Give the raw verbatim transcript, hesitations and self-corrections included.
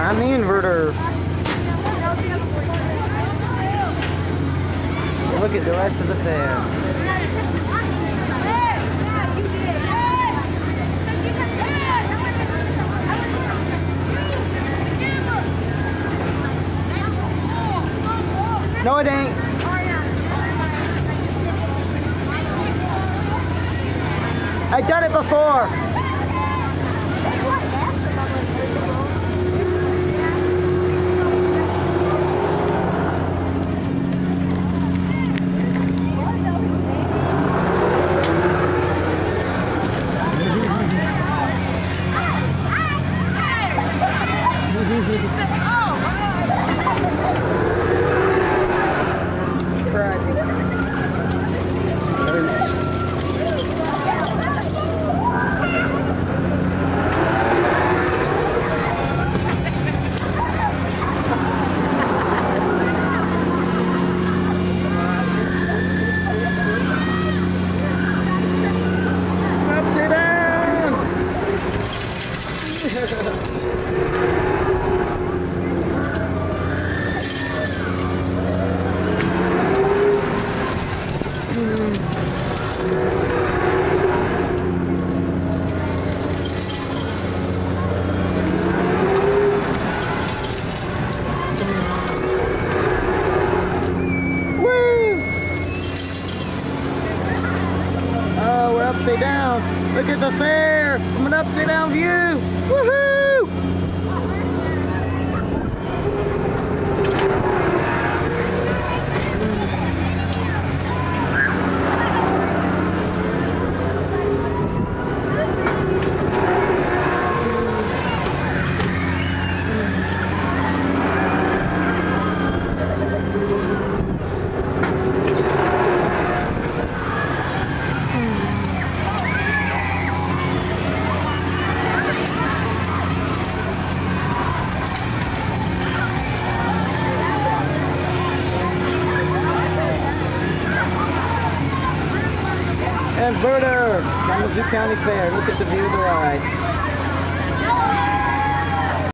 on the inverter. Look at the rest of the fair. No, it ain't. I've done it before. Upside down. Look at the fair from an upside down view. Woohoo! Inverter, Kalamazoo County Fair. Look at the view of the ride.